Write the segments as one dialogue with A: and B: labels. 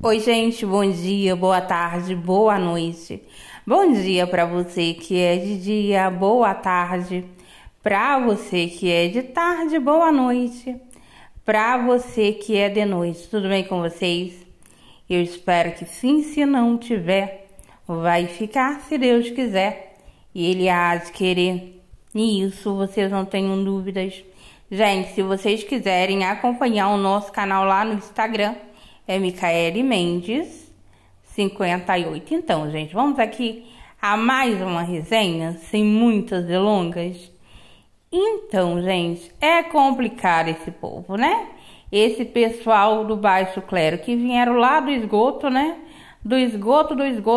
A: Oi, gente, bom dia, boa tarde, boa noite. Bom dia para você que é de dia, boa tarde. Para você que é de tarde, boa noite. Para você que é de noite, tudo bem com vocês? Eu espero que sim, se não tiver, vai ficar se Deus quiser. E Ele há de querer. E isso vocês não tenham dúvidas. Gente, se vocês quiserem acompanhar o nosso canal lá no Instagram, é Micaele Mendes 58. Então, gente, vamos aqui a mais uma resenha, sem muitas delongas. Então, gente, é complicado esse povo, né? Esse pessoal do baixo clero que vieram lá do esgoto, né? Do esgoto.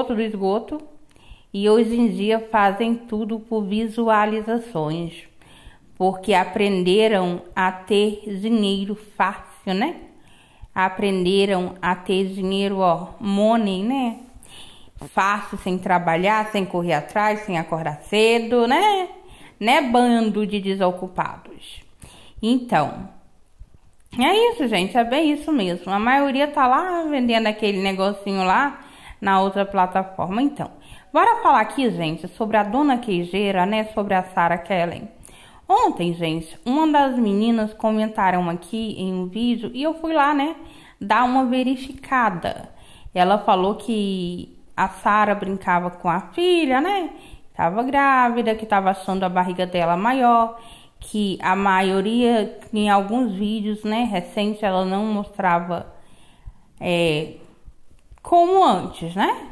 A: E hoje em dia fazem tudo por visualizações. Porque aprenderam a ter dinheiro fácil, né? Aprenderam a ter dinheiro, money, né? Fácil, sem trabalhar, sem correr atrás, sem acordar cedo, né? Bando de desocupados. Então, é isso, gente, é bem isso mesmo. A maioria tá lá vendendo aquele negocinho lá na outra plataforma. Então, bora falar aqui, gente, sobre a dona queijeira, né? Sobre a Sarah Kellen. Ontem, gente, uma das meninas comentaram aqui em um vídeo e eu fui lá, né, dar uma verificada. Ela falou que a Sarah brincava com a filha, né, tava grávida, que tava achando a barriga dela maior, que a maioria, em alguns vídeos, né, recentes, ela não mostrava como antes, né.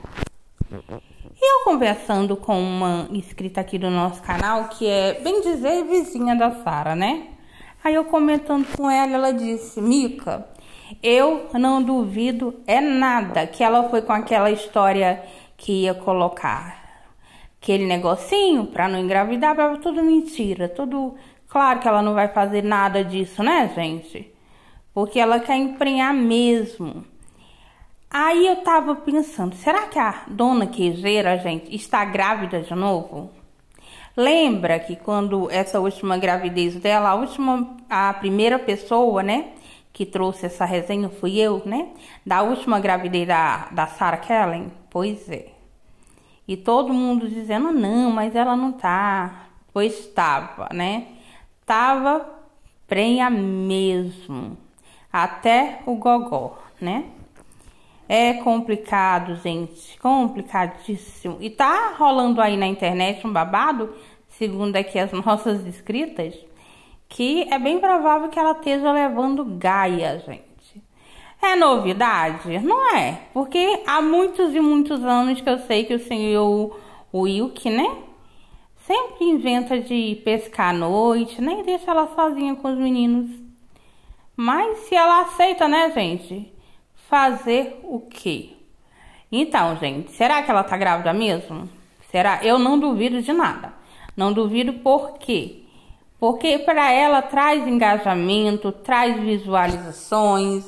A: E eu conversando com uma inscrita aqui do nosso canal, que é, bem dizer, vizinha da Sarah, né? Aí eu comentando com ela, ela disse: Mica, eu não duvido nada que ela foi com aquela história que ia colocar aquele negocinho pra não engravidar, tudo mentira, tudo... Claro que ela não vai fazer nada disso, né, gente? Porque ela quer emprenhar mesmo. Aí eu tava pensando, será que a dona queijeira, gente, está grávida de novo? Lembra que quando essa última gravidez dela, a primeira pessoa, né, que trouxe essa resenha fui eu, né, da última gravidez da Sarah Kellen? Pois é. E todo mundo dizendo, não, mas ela não tá. Pois estava, né? Tava prenha mesmo. Até o gogó, né? É complicado, gente, complicadíssimo. E tá rolando aí na internet um babado, segundo aqui as nossas inscritas, que é bem provável que ela esteja levando Gaia, gente. É novidade? Não é, porque há muitos e muitos anos que eu sei que o senhor Wilk, né, sempre inventa de pescar à noite, nem deixa ela sozinha com os meninos. Mas se ela aceita, né, gente? Fazer o quê? Então, gente, será que ela tá grávida mesmo? Será? Eu não duvido de nada. Não duvido por quê? Porque para ela traz engajamento, traz visualizações.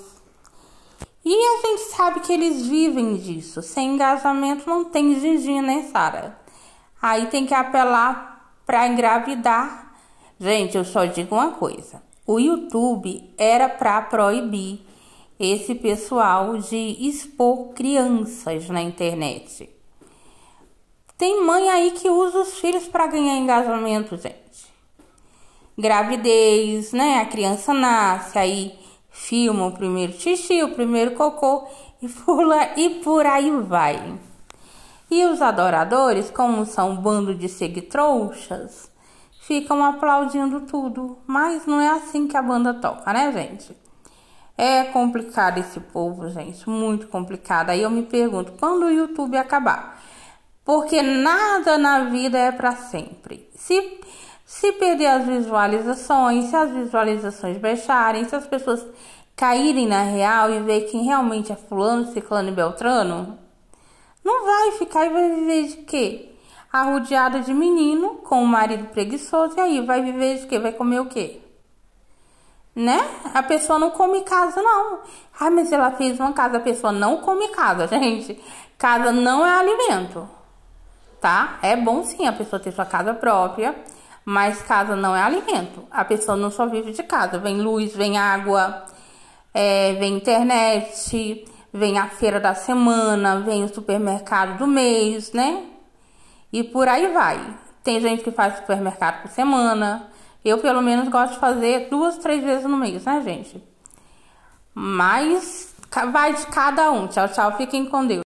A: E a gente sabe que eles vivem disso. Sem engajamento não tem ginginha, né, Sarah? Aí tem que apelar para engravidar. Gente, eu só digo uma coisa. O YouTube era para proibir esse pessoal de expor crianças na internet. Tem mãe aí que usa os filhos para ganhar engajamento, gente. Gravidez, né? A criança nasce, aí filma o primeiro xixi, o primeiro cocô e por aí vai. E os adoradores, como são um bando de seguitrouxas, ficam aplaudindo tudo. Mas não é assim que a banda toca, né, gente? É complicado esse povo, gente, muito complicado. Aí eu me pergunto, quando o YouTube acabar? Porque nada na vida é para sempre. Se perder as visualizações, se as visualizações baixarem, se as pessoas caírem na real e ver quem realmente é fulano, ciclano e beltrano, não vai ficar e vai viver de quê? Arrodeada de menino, com o marido preguiçoso, e aí vai viver de quê? Vai comer o quê? Né? A pessoa não come casa, não. Ah, mas ela fez uma casa. A pessoa não come casa, gente. Casa não é alimento, tá? É bom sim a pessoa ter sua casa própria, mas casa não é alimento. A pessoa não só vive de casa. Vem luz, vem água, vem internet, vem a feira da semana, vem o supermercado do mês, né? E por aí vai. Tem gente que faz supermercado por semana. Eu, pelo menos, gosto de fazer 2, 3 vezes no mês, né, gente? Mas vai de cada um. Tchau, tchau. Fiquem com Deus.